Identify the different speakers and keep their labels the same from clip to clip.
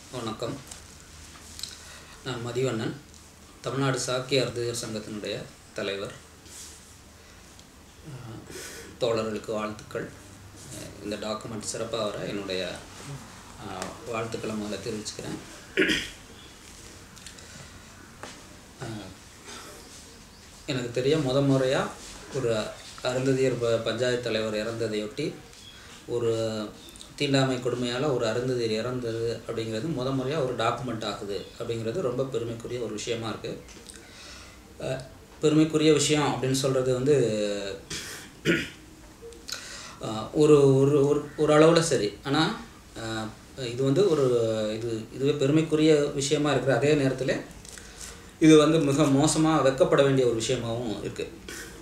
Speaker 1: வணக்கம். நான் மதிவண்ணன், தமிழ்நாடு சாக்கிய அருந்ததியர் சங்கத்தினுடைய தலைவர். தோழர்களுக்கு வாழ்த்துக்கள். இந்த டாக்குமெண்ட் சிறப்பாக வர என்னுடைய வாழ்த்துக்களை முதல்ல தெரிவிச்சுக்கிறேன். எனக்கு தெரிய முறையாக ஒரு அருந்ததியர் பஞ்சாயத்து தலைவர் இறந்ததையொட்டி ஒரு தீண்டாமை கொடுமையால் ஒரு அருந்ததியர் இறந்தது அப்படிங்கிறது முறையாக ஒரு டாக்குமெண்ட் ஆகுது அப்படிங்கிறது ரொம்ப பெருமைக்குரிய ஒரு விஷயமா இருக்குது. பெருமைக்குரிய விஷயம் அப்படின்னு சொல்கிறது வந்து ஒரு ஒரு ஒரு அளவில் சரி. ஆனால் இது வந்து இதுவே பெருமைக்குரிய விஷயமா இருக்கிற அதே நேரத்தில் இது வந்து மிக மோசமாக வெட்கப்பட வேண்டிய ஒரு விஷயமாகவும் இருக்குது.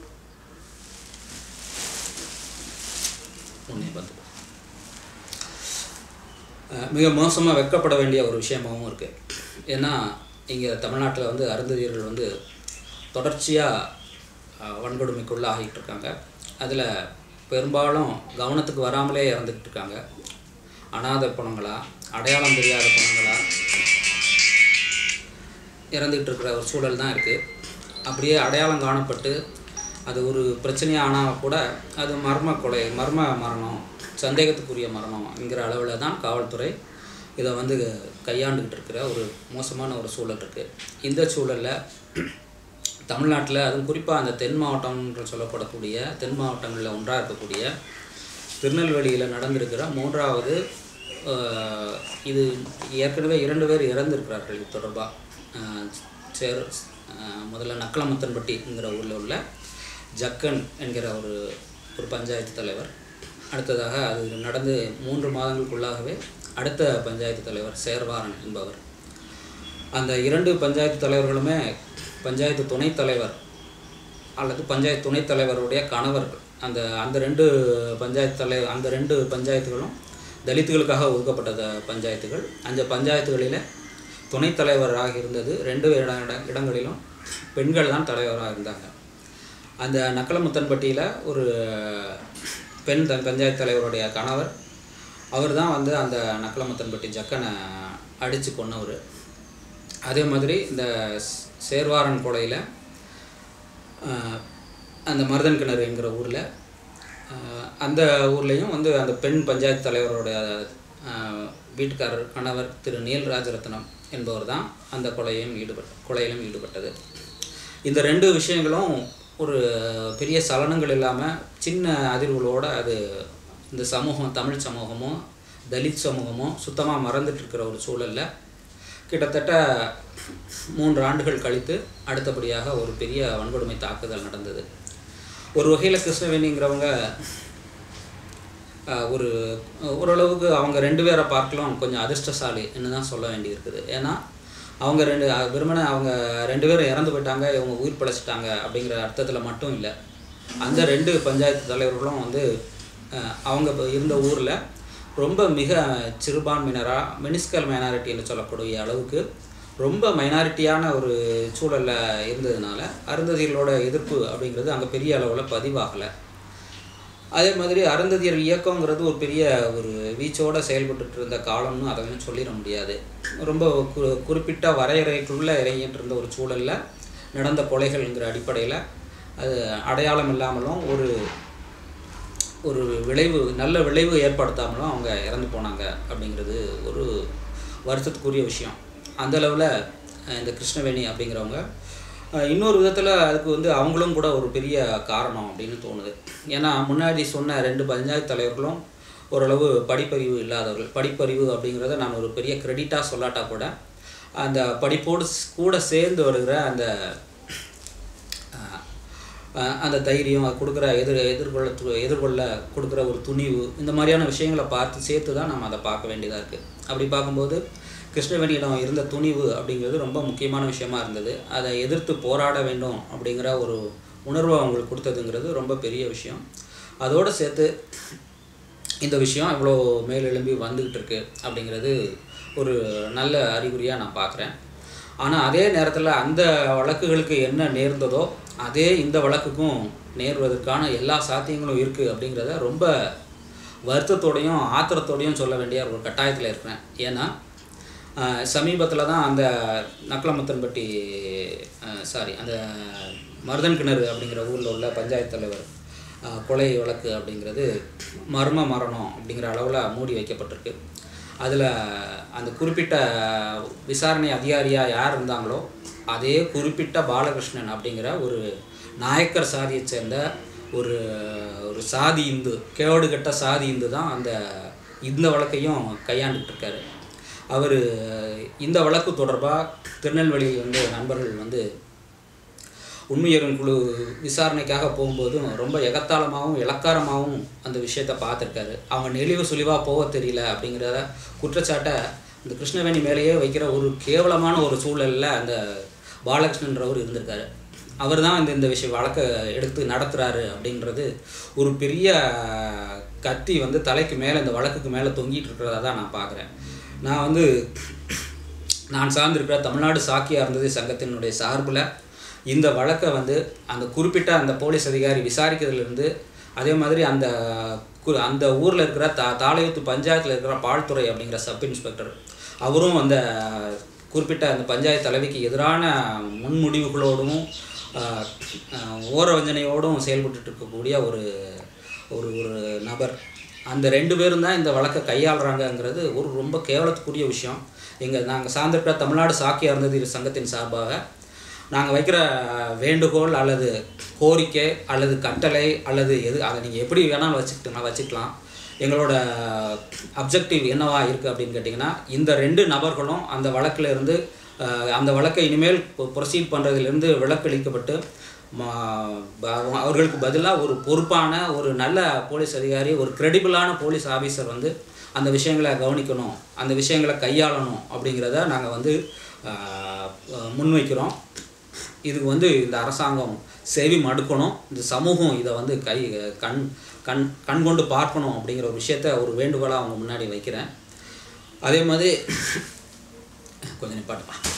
Speaker 1: மிக மோசமாக வெட்கப்பட வேண்டிய ஒரு விஷயமாகவும் இருக்குது. ஏன்னா இங்கே தமிழ்நாட்டில் வந்து அருந்ததியர்கள் வந்து தொடர்ச்சியாக வன்கொடுமைக்குள்ளே ஆகிட்டு இருக்காங்க. அதில் பெரும்பாலும் கவனத்துக்கு வராமலே இறந்துக்கிட்டு இருக்காங்க. அனாதை பணங்களா, அடையாளம் தெரியாத பணங்களா இறந்துக்கிட்டு இருக்கிற ஒரு சூழல் தான் இருக்குது. அப்படியே அடையாளம் காணப்பட்டு அது ஒரு பிரச்சனையாக ஆனால் கூட அது மர்ம மரணம், சந்தேகத்துக்குரிய மரணம் என்கிற அளவில் தான் காவல்துறை இதை வந்து கையாண்டுக்கிட்டு இருக்கிற ஒரு மோசமான ஒரு சூழல் இருக்குது. இந்த சூழலில் தமிழ்நாட்டில் அதுவும் குறிப்பாக அந்த தென் மாவட்டம்ன்ற சொல்லப்படக்கூடிய தென் மாவட்டங்களில் ஒன்றாக இருக்கக்கூடிய திருநெல்வேலியில் நடந்திருக்கிற 3வது இது ஏற்கனவே 2 பேர் இறந்திருக்கிறார்கள். இது தொடர்பாக முதல்ல நக்கலமத்தன்பட்டிங்கிற ஊரில் உள்ள ஜக்கன் என்கிற ஒரு பஞ்சாயத்து தலைவர், அடுத்ததாக அது நடந்து 3 மாதங்களுக்குள்ளாகவே அடுத்த பஞ்சாயத்து தலைவர் சேர்வாரன் என்பவர். அந்த 2 பஞ்சாயத்து தலைவர்களுமே பஞ்சாயத்து துணைத் தலைவர் அல்லது பஞ்சாயத்து துணைத் தலைவருடைய கணவர்கள். அந்த 2 பஞ்சாயத்துகளும் தலித்துகளுக்காக ஒதுக்கப்பட்ட பஞ்சாயத்துகள். அந்த பஞ்சாயத்துகளில் துணைத் தலைவராக இருந்தது 2 இடங்களிலும் பெண்கள் தான் தலைவராக இருந்தாங்க. அந்த நக்கலமுத்தன்பட்டியில் ஒரு பெண் பஞ்சாயத்து தலைவருடைய கணவர், அவர் தான் வந்து அந்த நக்கலமுத்தன்பட்டி ஜக்கனை அடித்து கொன்னவர். அதே மாதிரி இந்த சேர்வாரன் கொலையில் அந்த மருதன் கிணறுங்கிற ஊரில் அந்த ஊர்லேயும் வந்து அந்த பெண் பஞ்சாயத்து தலைவருடைய வீட்டுக்காரர் கணவர் திரு நீல் ராஜரத்னம் என்பவர் தான் அந்த கொலையிலும் ஈடுபட்டது. இந்த 2 விஷயங்களும் ஒரு பெரிய சலனங்கள் இல்லாமல் சின்ன அதிர்வுகளோடு அது இந்த சமூகம், தமிழ் சமூகமோ தலித் சமூகமோ சுத்தமாக மறந்துட்டுருக்கிற ஒரு சூழலில் கிட்டத்தட்ட 3 ஆண்டுகள் கழித்து அடுத்தபடியாக ஒரு பெரிய வன்கொடுமை தாக்குதல் நடந்தது. ஒரு வகையில் கிருஷ்ணவேணிங்கிறவங்க ஓரளவுக்கு அவங்க 2 பேரை பார்க்கலாம் கொஞ்சம் அதிர்ஷ்டசாலி என்று தான் சொல்ல வேண்டியிருக்குது. ஏன்னா அவங்க வெறுமனே அவங்க 2 பேரும் இறந்து போயிட்டாங்க, இவங்க உயிர் பிழைச்சிட்டாங்க அப்படிங்கிற அர்த்தத்தில் மட்டும் இல்லை. அந்த 2 பஞ்சாயத்து தலைவர்களும் வந்து அவங்க இருந்த ஊரில் ரொம்ப மிக சிறுபான்மையினராக மினிஸ்கல் மைனாரிட்டி என்று சொல்லக்கூடிய அளவுக்கு ரொம்ப மைனாரிட்டியான ஒரு சூழலில் இருந்ததுனால அருந்ததியர்களோட எதிர்ப்பு அப்படிங்கிறது அங்கே பெரிய அளவில் பதிவாகலை. அதே மாதிரி அருந்ததியர் இயக்கங்கிறது ஒரு பெரிய ஒரு வீச்சோடு செயல்பட்டு இருந்த காலம்னு அதை சொல்லிட முடியாது. ரொம்ப குறிப்பிட்ட வரையறைக்குள்ளே இறங்கிட்டு இருந்த ஒரு சூழலில் நடந்த கொலைகள்ங்கிற அடிப்படையில் அது அடையாளம் இல்லாமலும் ஒரு நல்ல விளைவு ஏற்படுத்தாமலும் அவங்க இறந்து போனாங்க அப்படிங்கிறது ஒரு வருத்தத்துக்குரிய விஷயம். அந்த அளவில் இந்த கிருஷ்ணவேணி அப்படிங்கிறவங்க இன்னொரு விதத்தில் அதுக்கு வந்து அவங்களும் கூட ஒரு பெரிய காரணம் அப்படின்னு தோணுது. ஏன்னா முன்னாடி சொன்ன 2 பஞ்சாயத்து தலைவர்களும் ஓரளவு படிப்பறிவு இல்லாதவர்கள். படிப்பறிவு அப்படிங்கிறத நான் ஒரு பெரிய கிரெடிட்டாக சொல்லாட்டா கூட அந்த படிப்போடு கூட சேர்ந்து வருகிற அந்த தைரியம், அது கொடுக்குற எதிர்கொள்ள கொடுக்குற ஒரு துணிவு, இந்த மாதிரியான விஷயங்களை சேர்த்து தான் நம்ம அதை பார்க்க வேண்டியதாக இருக்குது. அப்படி பார்க்கும்போது கிருஷ்ணவேணியிடம் இருந்த துணிவு அப்படிங்கிறது ரொம்ப முக்கியமான விஷயமா இருந்தது. அதை எதிர்த்து போராட வேண்டும் அப்படிங்கிற ஒரு உணர்வை அவங்களுக்கு கொடுத்ததுங்கிறது ரொம்ப பெரிய விஷயம். அதோடு சேர்த்து இந்த விஷயம் இவ்வளோ மேலெழும்பி வந்துக்கிட்டு இருக்கு அப்படிங்கிறது ஒரு நல்ல அறிகுறியாக நான் பார்க்குறேன். ஆனால் அதே நேரத்தில் அந்த வழக்குகளுக்கு என்ன நேர்ந்ததோ அதே இந்த வழக்குக்கும் நேர்வதற்கான எல்லா சாத்தியங்களும் இருக்குது அப்படிங்கிறத ரொம்ப வருத்தத்தோடையும் ஆத்திரத்தோடையும் சொல்ல வேண்டிய ஒரு கட்டாயத்தில் இருக்கிறேன். ஏன்னா சமீபத்தில் தான் அந்த நக்கலமத்தன்பட்டி அந்த மருதன் கிணறு அப்படிங்கிற ஊரில் உள்ள பஞ்சாயத்து தலைவர் கொலை வழக்கு அப்படிங்கிறது மர்ம மரணம் அப்படிங்கிற அளவில் மூடி வைக்கப்பட்டிருக்கு. அதில் அந்த குறிப்பிட்ட விசாரணை அதிகாரியாக யார் இருந்தாங்களோ அதே குறிப்பிட்ட பாலகிருஷ்ணன் அப்படிங்கிற ஒரு நாயக்கர் சாதியை சேர்ந்த ஒரு ஒரு சாதி இந்து, கேடுகட்ட சாதி இந்து தான் இந்த வழக்கையும் கையாண்டுட்டு இருக்காரு. அவர் இந்த வழக்கு தொடர்பாக திருநெல்வேலியில் நண்பர்கள் உண்மையறியும் குழு விசாரணைக்காக போகும்போதும் ரொம்ப எகத்தாளமாகவும் இலக்காரமாகவும் அந்த விஷயத்தை பார்த்துருக்காரு. அவங்க நெளிவு சுழிவாக போக தெரியல அப்படிங்கிறத குற்றச்சாட்டை இந்த கிருஷ்ணவேணி மேலேயே வைக்கிற ஒரு கேவலமான ஒரு சூழலில் அந்த பாலகிருஷ்ணன்றவர் இருந்திருக்காரு. அவர் தான் இந்த விஷயம் வழக்கை எடுத்து நடத்துகிறாரு அப்படின்றது ஒரு பெரிய கத்தி தலைக்கு மேலே இந்த வழக்குக்கு மேலே தொங்கிட்டு இருக்கிறதா தான் நான் பார்க்குறேன். நான் சார்ந்திருக்கிற தமிழ்நாடு சாக்கியா இருந்தது சங்கத்தினுடைய சார்பில் இந்த வழக்கை அந்த குறிப்பிட்ட அந்த போலீஸ் அதிகாரி விசாரிக்கிறதுலேருந்து, அதே மாதிரி அந்த ஊரில் இருக்கிற தாளையூத்து பஞ்சாயத்தில் இருக்கிற பால்துறை அப்படிங்கிற சப் இன்ஸ்பெக்டர் அவரும் அந்த குறிப்பிட்ட அந்த பஞ்சாயத்து தலைவிக்கு எதிரான முன்முடிவுகளோடும் ஓரவஞ்சனையோடும் செயல்பட்டு இருக்கக்கூடிய ஒரு ஒரு நபர். அந்த 2 பேரும் தான் இந்த வழக்கை கையாளுறாங்கங்கிறது ஒரு ரொம்ப கேவலத்துக்குரிய விஷயம். நாங்கள் சார்ந்திருக்கிற தமிழ்நாடு சாக்கியா இருந்தது சங்கத்தின் சார்பாக நாங்கள் வைக்கிற வேண்டுகோள் அல்லது கோரிக்கை அல்லது கட்டளை அல்லது அதை நீங்கள் எப்படி வேணாலும் வச்சுக்கலாம். எங்களோட அப்ஜெக்டிவ் என்னவா இருக்குது அப்படின்னு கேட்டிங்கன்னா, இந்த 2 நபர்களும் அந்த வழக்கில் இருந்து அந்த வழக்கை இனிமேல் ப்ரொசீட் பண்ணுறதுலேருந்து விலக்களிக்கப்பட்டு அவர்களுக்கு பதிலாக ஒரு பொறுப்பான ஒரு நல்ல போலீஸ் அதிகாரி, ஒரு கிரெடிபிளான போலீஸ் ஆஃபீஸர் அந்த விஷயங்களை கவனிக்கணும், அந்த விஷயங்களை கையாளணும் அப்படிங்கிறத நாங்கள் முன்வைக்கிறோம். இதுக்கு இந்த அரசாங்கம் செவி மடுக்கணும், இந்த சமூகம் இதை கண் கொண்டு பார்க்கணும் அப்படிங்கிற ஒரு விஷயத்த ஒரு வேண்டுகோளாக அவங்க முன்னாடி வைக்கிறேன். அதே மாதிரி கொஞ்சம் நிப்பாட்டுப்பா.